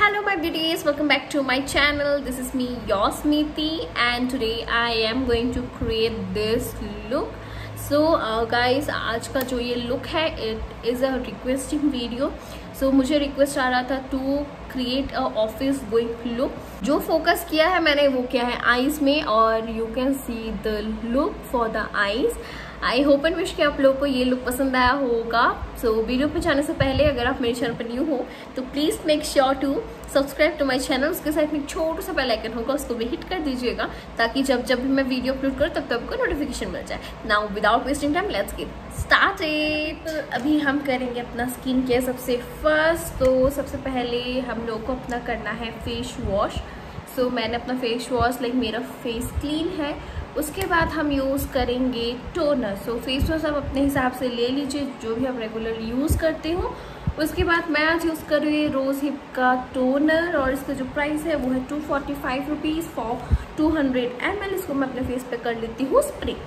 Hello my beauties, welcome back to my channel. This is me, your Smiti, and today I am going to create this look. So guys, आज का जो ये look है, it is a requesting video. So मुझे request आ रहा था to create a office going look. जो focus किया है मैंने वो किया है eyes में, और you can see the look for the eyes. I hope and wish कि आप लोगों को ये लुक पसंद आया होगा. सो वीडियो पे जाने से पहले अगर आप मेरे चैनल पर न्यू हो तो please make sure to subscribe to my channel. उसके साथ में छोटा सा बेल आइकन होगा, उसको भी हिट कर दीजिएगा ताकि जब भी मैं वीडियो अपलोड करूँ तब आपको नोटिफिकेशन मिल जाए. Now without wasting time let's get started. अभी हम करेंगे अपना स्किन केयर सबसे फर्स्ट. तो सबसे पहले हम लोग को अपना करना है फेस वॉश. सो मैंने अपना फेस वॉश मेरा फेस क्लीन है. उसके बाद हम यूज़ करेंगे टोनर. सो फेस वॉश आप अपने हिसाब से ले लीजिए जो भी आप रेगुलर यूज़ करते हो. उसके बाद मैं आज यूज़ कर रही हूँ रोज़ हिप का टोनर, और इसका जो प्राइस है वो है 245 रुपीज़ फॉर 200 ml. इसको मैं अपने फेस पे कर लेती हूँ स्प्रे.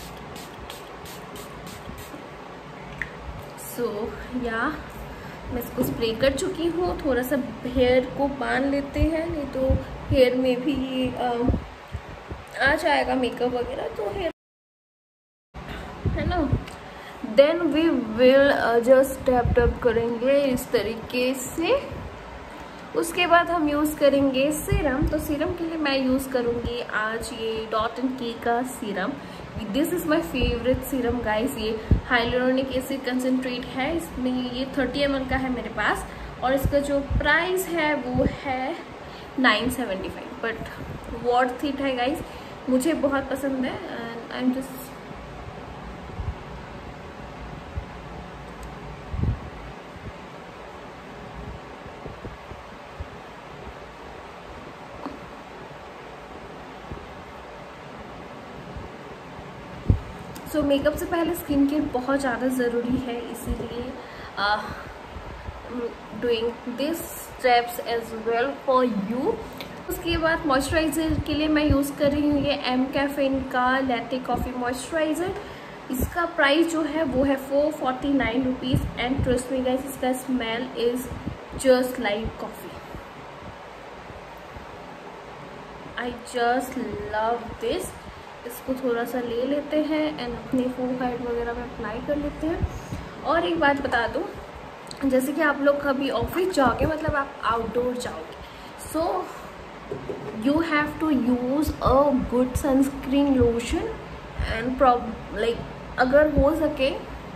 सो या मैं इसको स्प्रे कर चुकी हूँ. थोड़ा सा हेयर को बांध लेते हैं, नहीं तो हेयर में भी आ जाएगा मेकअप वगैरह, तो हेयर है ना. Then we will just tap करेंगे इस तरीके से. उसके बाद हम यूज़ करेंगे सीरम. तो सीरम के लिए मैं यूज़ करूँगी आज ये डॉट एंड की का serum. This is my favourite serum guys. ये हाइलुरोनिक एसिड कंसनट्रेट है, इसमें ये 30 ml का है मेरे पास, और इसका जो प्राइस है वो है 975. बट वर्थ इट है गाइस, मुझे बहुत पसंद है. And I am just so makeup से पहले स्किन केयर बहुत ज़्यादा ज़रूरी है, इसीलिए doing this steps as well for you. उसके बाद मॉइस्चराइज़र के लिए मैं यूज़ कर रही हूँ ये एम कैफेन का लैटे कॉफ़ी मॉइस्चराइज़र. इसका प्राइस जो है वो है 449 rupees. And trust me guys, इसका smell is just like coffee. I just love this. इसको थोड़ा सा ले लेते हैं एंड अपने फोरहेड वगैरह में अप्लाई कर लेते हैं. और एक बात बता दूँ, जैसे कि आप लोग कभी ऑफिस जाओगे, मतलब आप आउटडोर जाओगे, सो you have to use a good sunscreen lotion and अगर हो सके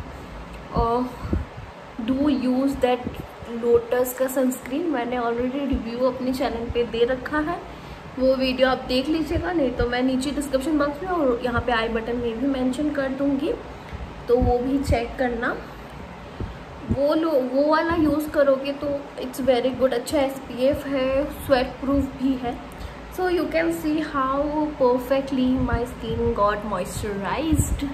do use that लोटस का सनस्क्रीन. मैंने ऑलरेडी रिव्यू अपने चैनल पे दे रखा है, वो वीडियो आप देख लीजिएगा, नहीं तो मैं नीचे डिस्क्रिप्शन बॉक्स में और यहाँ पे आई बटन में भी मेंशन कर दूँगी, तो वो भी चेक करना. वो वाला यूज़ करोगे तो इट्स वेरी गुड. अच्छा SPF है, स्वेट प्रूफ भी है. So you can see how perfectly my skin got moisturised.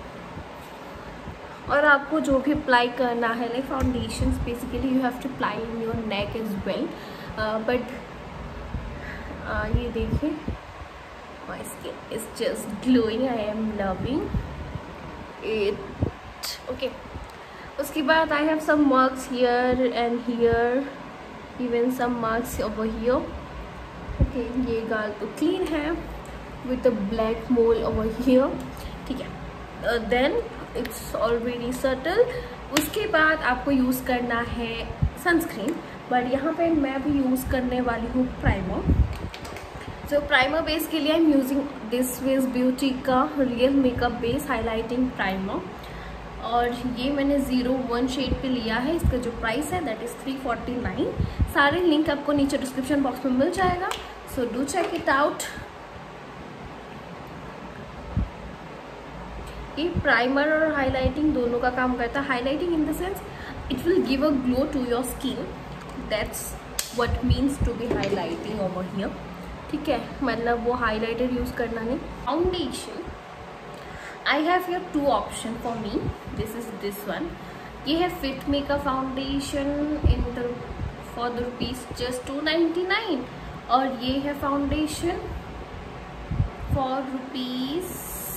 और आपको जो भी अप्लाई करना है like foundation, basically you have to apply in your neck as well. But ये देखिए, my skin is just glowing. I am loving it. Okay, उसके बाद I have some marks here and here, even some marks over here. Okay, ये गाल तो clean है with a black mole over here. ठीक है, देन इट्स ऑलरेडी सटल. उसके बाद आपको यूज़ करना है सनस्क्रीन, बट यहाँ पे मैं भी यूज़ करने वाली हूँ प्राइमर. तो प्राइमर बेस के लिए I am using this Swiss Beauty का real makeup base highlighting primer, और ये मैंने 01 शेड पे लिया है. इसका जो प्राइस है दैट इज़ 349. सारे लिंक आपको नीचे डिस्क्रिप्शन बॉक्स में मिल जाएगा, so do check it out. ये प्राइमर और हाइलाइटिंग दोनों का काम करता है. Highlighting in the sense it will give a glow to your skin. That's what means to be highlighting over here. ठीक है, मतलब वो हाइलाइटर यूज़ करना नहीं. Foundation, I have here two option for me. This one. ये है fit makeup foundation for the rupees just 299, और ये है फाउंडेशन for rupees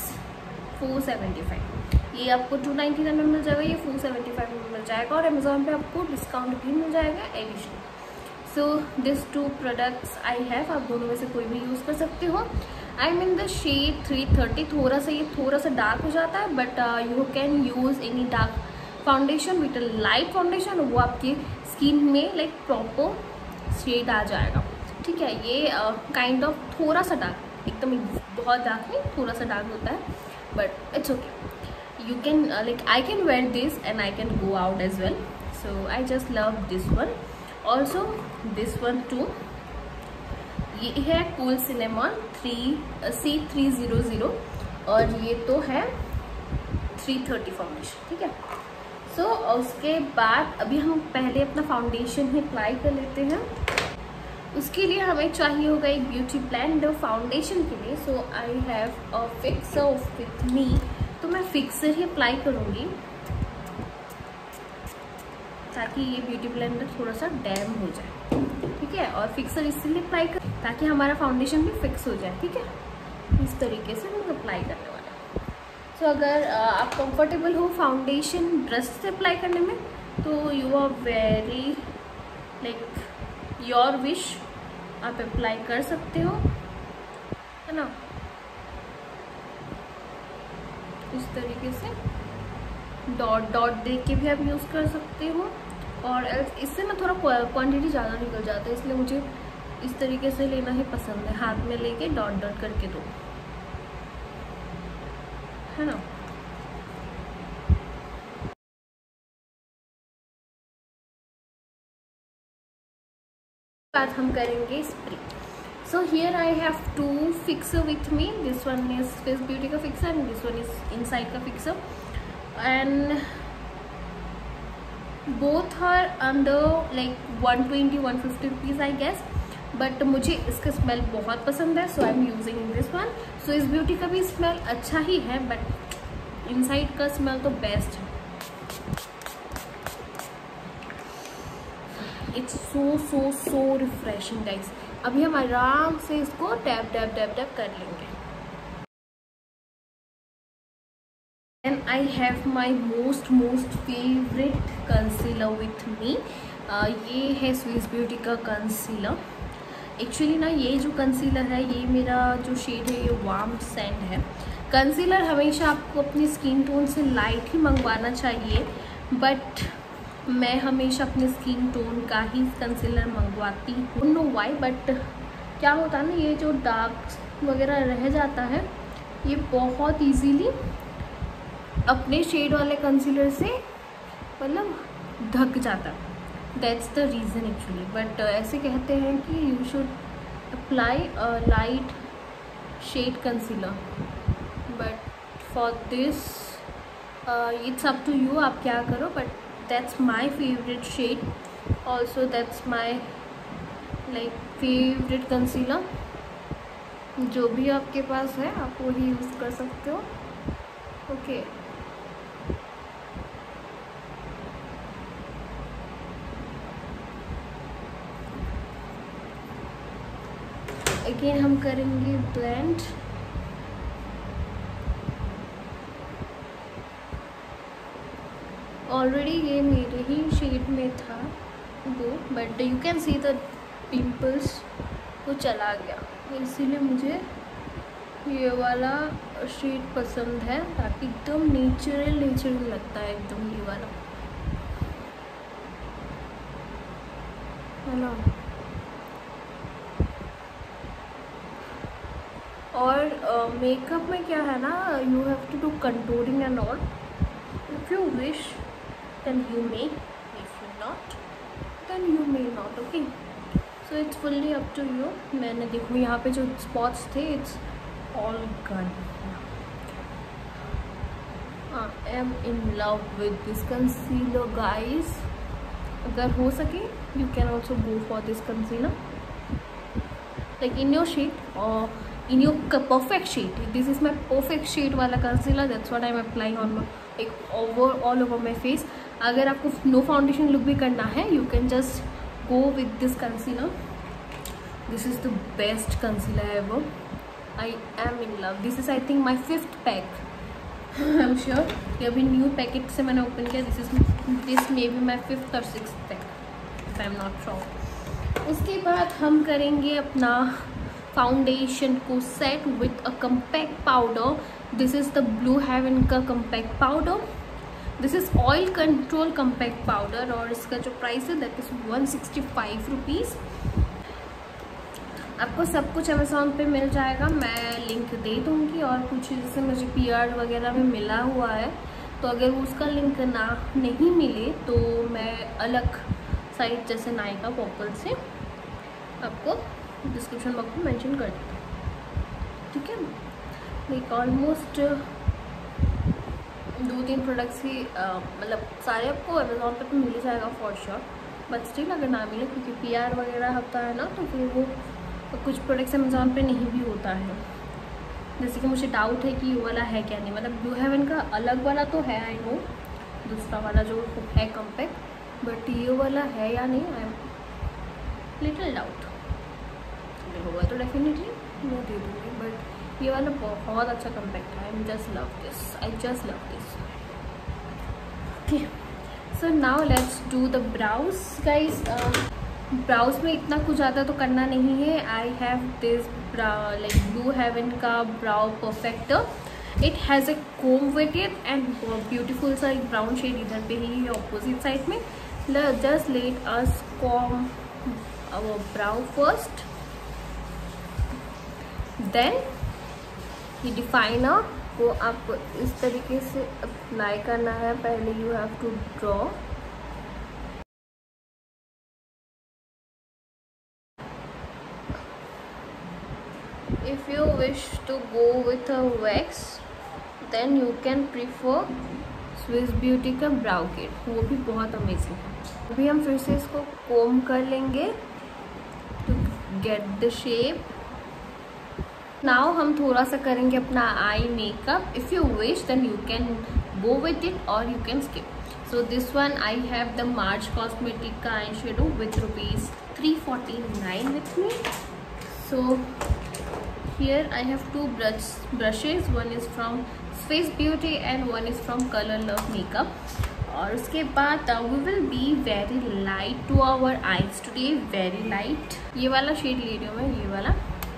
475. ये आपको 299 में मिल जाएगा, ये 475 में मिल जाएगा, और अमेजोन पे आपको डिस्काउंट भी मिल जाएगा additional. So this 2 products I have, आप दोनों में से कोई भी यूज़ कर सकते हो। I am in the shade 330, थोड़ा सा ये थोड़ा सा डार्क हो जाता है, but you can use any dark foundation with light foundation, वो आपकी स्किन में लाइक प्रॉपर शेड आ जाएगा। ठीक है, ये काइंड ऑफ थोड़ा सा डार्क, एकदम बहुत डार्क नहीं, थोड़ा सा डार्क होता है, but it's okay. You can like I can wear this and I can go out as well, so I just love this one. Also this one too, ये है कूल सिनेमॉन C300 और ये तो है 330 foundation. ठीक है, सो उसके बाद अभी हम पहले अपना फाउंडेशन ही अप्लाई कर लेते हैं। उसके लिए हमें चाहिए होगा एक ब्यूटी ब्लेंडर फाउंडेशन के लिए। So I have a fixer with me, तो मैं फिक्सर ही अप्लाई करूँगी ताकि ये ब्यूटी ब्लेंडर थोड़ा सा डैम हो जाए। ठीक है, और फिक्सर इसलिए अप्लाई कर ताकि हमारा फाउंडेशन भी फिक्स हो जाए। ठीक है, इस तरीके से हम अप्लाई करने वाले हैं। सो अगर आप कंफर्टेबल हो फाउंडेशन ब्रश से अप्लाई करने में, तो you are very like your wish, आप अप्लाई कर सकते हो, है ना, इस तरीके से डॉट डॉट दे के भी आप यूज़ कर सकते हो। और इससे ना थोड़ा क्वांटिटी ज़्यादा निकल जाता है, इसलिए मुझे इस तरीके से लेना ही पसंद है, हाथ में लेके डॉट डॉट करके दो, है ना। बाद हम करेंगे spray. So here I have 2 fixer with me, this one is Swiss Beauty का fixer and this one is Insight का fixer, and both are under like 120-150 rupees I guess, but मुझे इसका स्मेल बहुत पसंद है, so I am using this one. So इस Beauty का भी स्मेल अच्छा ही है, बट इनसाइड का स्मेल तो बेस्ट है। It's so so so refreshing guys. अभी हम आराम से इसको टैप टैप टैप टैप कर लेंगे। And I have my most favorite concealer with me. ये है स्विस ब्यूटी का कंसीलर। एक्चुअली ना ये जो कंसीलर है, ये मेरा जो शेड है ये वार्म सैंड है। कंसीलर हमेशा आपको अपनी स्किन टोन से लाइट ही मंगवाना चाहिए, बट मैं हमेशा अपने स्किन टोन का ही कंसीलर मंगवाती हूँ। नो वाई, बट क्या होता है ना, ये जो डार्क वगैरह रह जाता है, ये बहुत इजीली अपने शेड वाले कंसीलर से मतलब ढक जाता है। That's the reason actually, but ऐसे कहते हैं कि you should apply a light shade concealer, but for this it's up to you, आप क्या करो, but that's my favourite shade, also that's my like favourite concealer. जो भी आपके पास है आप वही यूज़ कर सकते हो। ओके, अगेन हम करेंगे ब्लेंड। ऑलरेडी ये मेरे ही शेड में था वो, but you can see the pimples वो चला गया, इसीलिए मुझे ये वाला शेड पसंद है, ताकि एकदम नेचुरल लगता है एकदम ये वाला, है ना। और मेकअप में क्या है ना, you have to do contouring and all. If you wish then you may, if you not then you may not. Okay, so it's fully up to you. मैंने देखो यहाँ पे जो स्पॉट्स थे, it's all gone. I am in love with this concealer guys. अगर हो सके you can also go for this concealer like in your shade और in your perfect shade. This is my perfect shade वाला concealer, that's what I'm applying on my like all over my face. अगर आपको no foundation look भी करना है, you can just go with this concealer. This is the best concealer ever. I am in love. This is I think my 5th pack. I'm sure ये अभी new packet से मैंने open किया। This may be my 5th or 6th pack if I'm not wrong. उसके बाद हम करेंगे अपना फाउंडेशन को set with a compact powder. This is the Blue Heaven का compact powder. This is oil control compact powder और इसका जो प्राइस है दैट इज़ 165 रुपीज़. आपको सब कुछ अमेज़ॉन पे मिल जाएगा, मैं लिंक दे दूँगी. और कुछ जैसे मुझे PR वगैरह में मिला हुआ है, तो अगर उसका लिंक नहीं मिले तो मैं अलग साइट जैसे नायका पॉपल से आपको डिस्क्रिप्शन बॉक्स में मेंशन कर देता हूँ. ठीक है, लाइक ऑलमोस्ट 2-3 प्रोडक्ट्स ही मतलब सारे आपको अमेज़ॉन पे तो मिल जाएगा फॉर श्योर. बट स्टिल अगर ना मिले, क्योंकि PR वगैरह होता है ना, तो फिर वो कुछ प्रोडक्ट्स अमेज़ॉन पे नहीं भी होता है. जैसे कि मुझे डाउट है कि ये वाला है क्या नहीं, मतलब ब्लू हेवन का अलग वाला तो है, आई नो, दूसरा वाला जो है कम्पैक्ट, बट ये वाला है या नहीं, आई एम लिटिल डाउट. अगर होगा तो डेफिनेटली मैं दे दूँगी. बट ये वाला बहुत अच्छा कम्पैक्ट है. I just love this, I just love this. Okay, so now let's do the brows guys. Brows में इतना कुछ ज़्यादा तो करना नहीं है. I have this like Blue Heaven का brow perfector. It has a comb with it and beautiful सा एक ब्राउन शेड इधर पे ही है ऑपोजिट साइड में. Just let us comb our brow first, then ये डिफाइनर को आपको इस तरीके से अप्लाई करना है. पहले you have to draw. If you wish to go with a wax, then you can prefer Swiss Beauty का ब्राउ किट, वो भी बहुत अमेजिंग है. अभी हम फिर से इसको कोम कर लेंगे to get the shape. Now हम थोड़ा सा करेंगे अपना eye makeup. If you wish then you can go with it और you can skip. So this one I have the March cosmetic का eye shadow with ₹349 with me. So here I have two brushes. One is from Swiss Beauty and one is from Color Love Makeup. और उसके बाद we will be very light to our eyes today, very light. ये वाला shade ले रही हूँ मैं, ये वाला.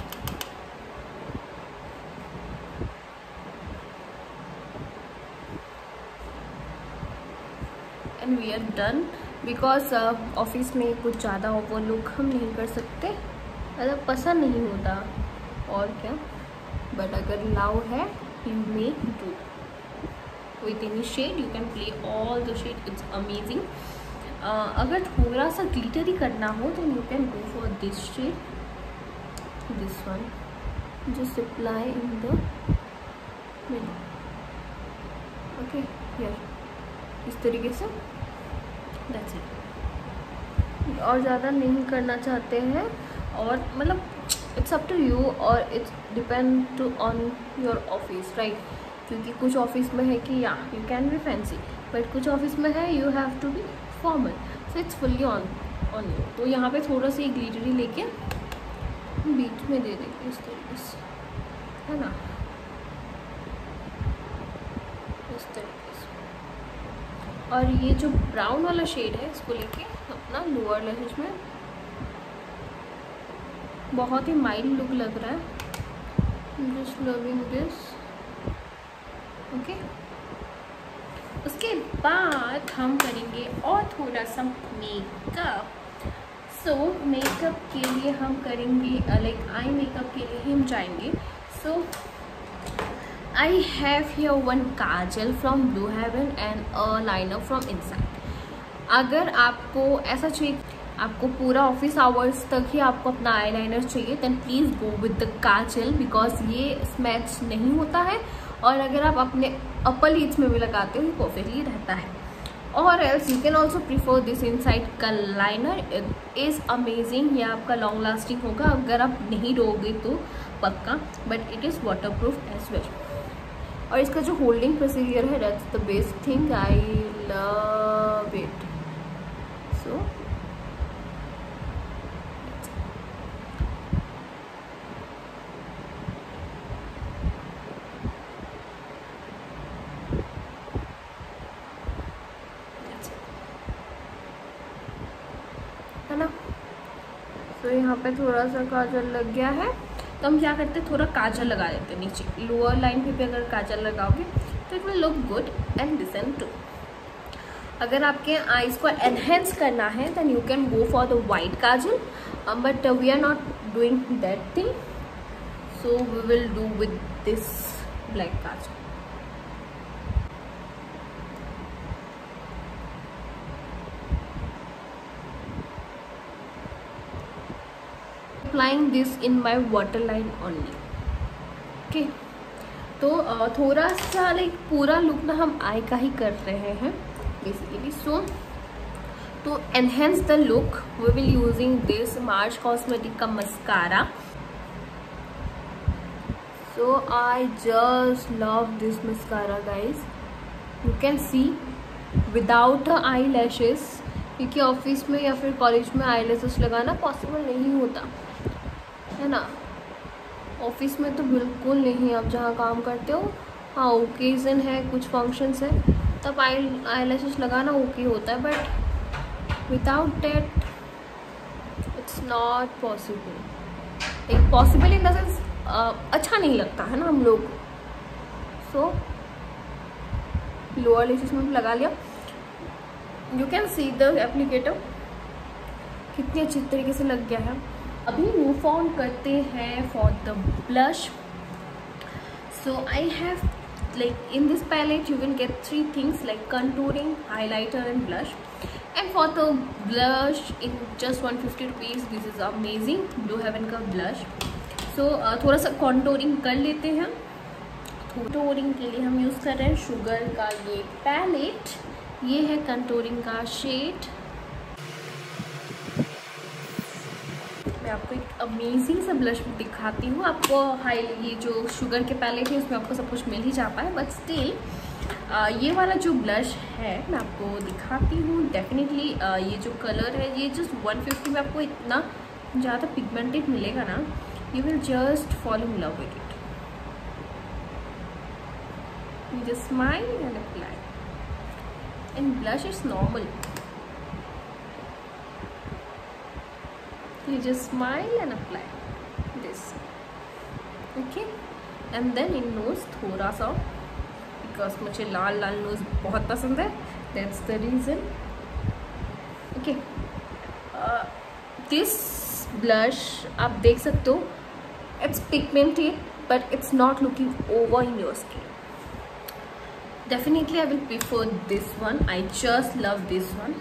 and we are done because office में कुछ ज़्यादा ओवर लुक हम नहीं कर सकते, मतलब पसंद नहीं होता और क्या. बट अगर लाव है you may do with any shade, you can play all the shade, it's amazing. अगर थोड़ा सा ग्लिटरी करना हो तो you can go for this shade, this one. Just apply in the middle. Okay, here इस तरीके से. That's it. और ज़्यादा नहीं करना चाहते हैं, और मतलब इट्स अप टू यू और it's depend on your office, right. क्योंकि कुछ ऑफिस में है कि या you can be fancy, but कुछ ऑफिस में है you have to be formal. So it's fully on you. तो यहाँ पे थोड़ा सा ग्लिटरी लेके बीच में दे देंगे इस तरीके से, है ना, इस तरीके से. और ये जो ब्राउन वाला शेड है इसको लेके अपना लोअर लैशेज में बहुत ही माइल्ड लुक लग रहा है. Just loving this. ओके, उसके बाद हम करेंगे और थोड़ा सा मेकअप. सो मेकअप के लिए हम करेंगे लाइक आई मेकअप के लिए हम जाएंगे. So I have here one kajal from Blue Heaven and a liner from Insight. अगर आपको ऐसा चाहिए, आपको पूरा ऑफिस आवर्स तक ही आपको अपना आईलाइनर चाहिए, then please go with the kajal because ये मैच नहीं होता है. और अगर आप अपने अपर लीड्स में भी लगाते हो ये परफेक्टली रहता है. और else you can also prefer this Insight का लाइनर. It is amazing. ये आपका लॉन्ग लास्टिंग होगा अगर आप नहीं रोगे तो पक्का, but it is water proof as well. और इसका जो होल्डिंग प्रोसीजर है that's the best thing, I love it. So है ना. यहाँ पे थोड़ा सा काजल लग गया है, तो हम क्या करते हैं, थोड़ा काजल लगा देते हैं नीचे। लोअर लाइन पे भी अगर काजल लगाओगे तो it will look good and decent too. अगर आपके आईज को एनहेंस करना है then you can go for the white kajal, but we are not doing that thing, so we will do with this black kajal. Applying this in my waterline only. Okay, तो थोड़ा सा like पूरा look ना हम आई का ही कर रहे हैं basically. So to enhance the look we will using this March Cosmetic का mascara. So I just love this mascara guys. You can see without the eyelashes, क्योंकि ऑफिस में या फिर कॉलेज में eyelashes लगाना पॉसिबल नहीं होता है ना। ऑफिस में तो बिल्कुल नहीं, आप जहाँ काम करते हो, हाँ ओकेजन है, कुछ फंक्शंस है, तब आईलैशेस लगाना ओके होता है, but without that it's not possible. एक पॉसिबल इन द सेंस अच्छा नहीं लगता है ना हम लोग। सो लोअर लैशेस में लगा लिया। You can see the applicator कितनी अच्छी तरीके से लग गया है। अभी मूव ऑन करते हैं for the blush. So I have like in this palette you can get 3 things like contouring, highlighter and blush. And for the blush in just 150 rupees this is amazing Blue Heaven का blush. So थोड़ा सा contouring कर लेते हैं। contouring के लिए हम use कर रहे हैं शुगर का ये पैलेट। ये है contouring का शेड। मैं आपको एक अमेजिंग सा ब्लश दिखाती हूँ। आपको हाई ये जो शुगर के पैलेट है उसमें आपको सब कुछ मिल ही जाता है, बट स्टिल ये वाला जो ब्लश है मैं आपको दिखाती हूँ। डेफिनेटली ये जो कलर है ये जस्ट 150 में आपको इतना ज़्यादा पिगमेंटेड मिलेगा ना, you will just fall in love with it. You just smile and apply, and blush is normal. You just smile and apply this, okay? And then in nose थोड़ा सा, because मुझे लाल लाल knows बहुत पसंद है, that's the reason. Okay, this blush आप देख सकते हो, it's pigmented but it's not looking over in your skin. Definitely I will prefer this one. I just love this one.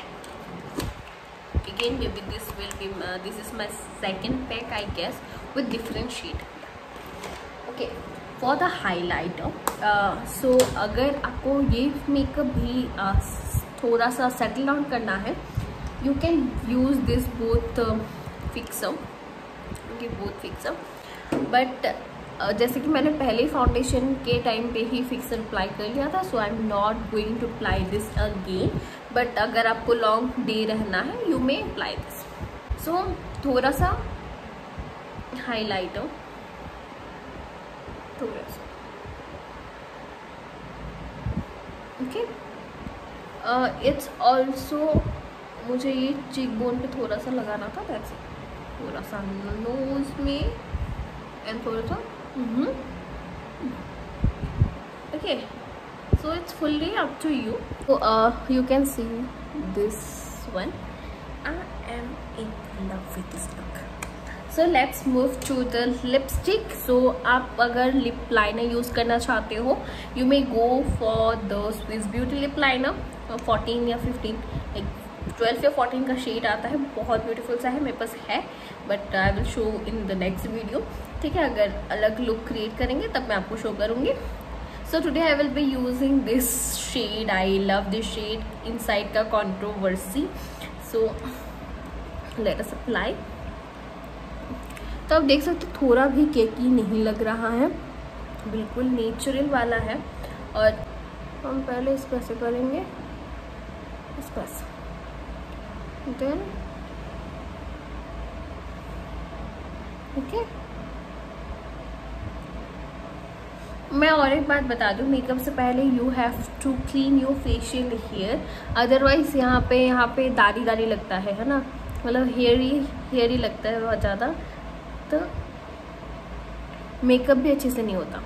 Again maybe this will be this is my second pack I guess with different shade. Okay, for the highlighter, so अगर आपको ये makeup भी थोड़ा सा settle down करना है, you can use this both fixer, okay, both fixer, but जैसे कि मैंने पहले फाउंडेशन के टाइम पे ही फिक्सर अप्लाई कर लिया था, so I am not going to apply this again. But अगर आपको लॉन्ग डे रहना है you may apply this. So थोड़ा सा हाइलाइटर, थोड़ा सा, ओके। इट्स ऑल्सो मुझे ये चीक बोन पे थोड़ा सा लगाना था, दैट्स इट। थोड़ा सा नोज में एंड थोड़ा सा okay, so it's fully up to you. So you can see this one. I am in love with this look. So let's move to the lipstick. So आप अगर lip liner use करना चाहते हो, you may go for the Swiss Beauty lip liner 14 या 15, like 12 या 14 का shade आता है, बहुत ब्यूटीफुल सा है, मेरे पास है, but I will show in the next video. ठीक है, अगर अलग लुक क्रिएट करेंगे तब मैं आपको शो करूँगी। So today I will be using this shade. I love this shade, Insight का controversy. So let us apply. तो आप देख सकते हो थोड़ा भी केकी नहीं लग रहा है, बिल्कुल नेचुरल वाला है। और हम पहले इस पर से करेंगे, इस पर से, देन ओके। मैं और एक बात बता दूं, मेकअप से पहले you have to clean your facial hair, otherwise यहाँ पे दाढ़ी लगता है ना, मतलब हेयरी लगता है बहुत ज़्यादा, तो मेकअप भी अच्छे से नहीं होता।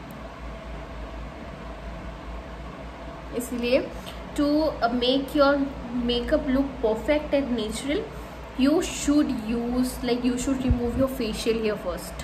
इसलिए to make your makeup look perfect and natural, you should remove your facial hair first.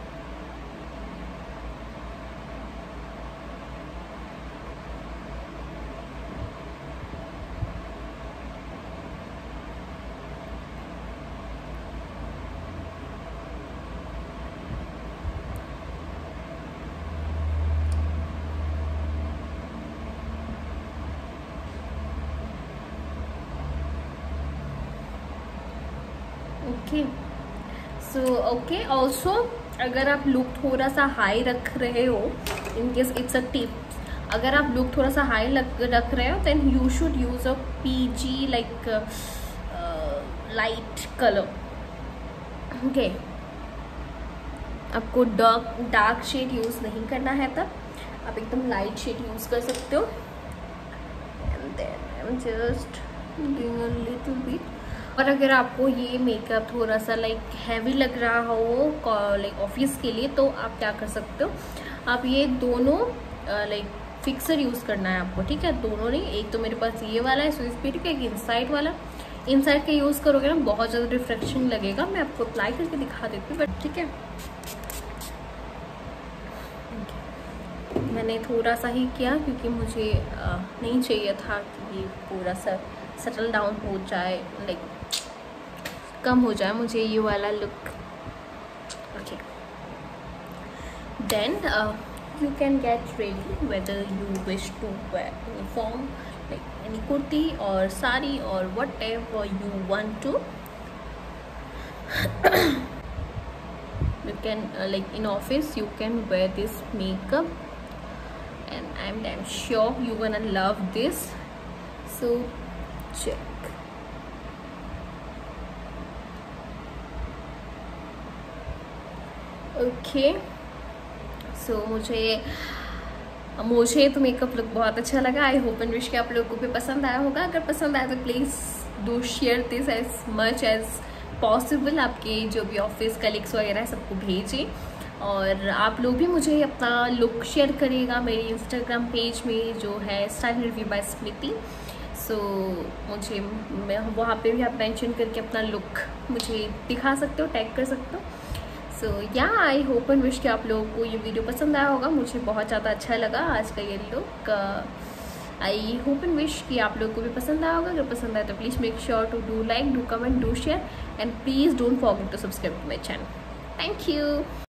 Okay also अगर आप लुक थोड़ा सा हाई रख रहे हो, in case it's a tip, अगर आप लुक थोड़ा सा हाई रख रहे हो then you should use a peachy like light colour. Okay, आपको डार्क शेड यूज नहीं करना है, तब आप एकदम लाइट शेड यूज कर सकते हो। And then I am just doing a little bit. और अगर आपको ये मेकअप थोड़ा सा लाइक हैवी लग रहा हो लाइक ऑफिस के लिए, तो आप क्या कर सकते हो, आप ये दोनों लाइक फिक्सर यूज़ करना है आपको, ठीक है। दोनों नहीं, एक तो मेरे पास ये वाला है स्विस ब्यूटी का, एक इनसाइड वाला। इनसाइड का यूज़ करोगे ना बहुत ज़्यादा रिफ्लेक्शन लगेगा। मैं आपको अप्लाई करके दिखा देती हूँ, बट ठीक है। मैंने थोड़ा सा ही किया क्योंकि मुझे नहीं चाहिए था कि ये पूरा सा सेटल डाउन हो जाए, लाइक कम हो जाए मुझे ये वाला look. Okay, then you can get ready whether you wish to wear uniform like any kurti or sari or whatever you want to. You can like in office you can wear this makeup and I'm damn sure you're gonna love this, so check. Okay so मुझे तो makeup look बहुत अच्छा लगा। आई hope and wish कि आप लोगों को भी पसंद आया होगा। अगर पसंद आया तो please do share this as much as possible. आपके जो भी ऑफिस कलीग्स वगैरह है सबको भेजें, और आप लोग भी मुझे अपना लुक शेयर करिएगा मेरे इंस्टाग्राम पेज में जो है style review by Smriti. So मुझे वहाँ पे भी आप मेंशन करके अपना लुक मुझे दिखा सकते हो, टैग कर सकते हो। सो या आई होप एंड विश कि आप लोगों को ये वीडियो पसंद आया होगा। मुझे बहुत ज़्यादा अच्छा लगा आज का ये look. I hope and wish कि आप लोगों को भी पसंद आया होगा। अगर पसंद आए तो please make sure to do like, do comment, do share and please don't forget to subscribe to my channel. Thank you.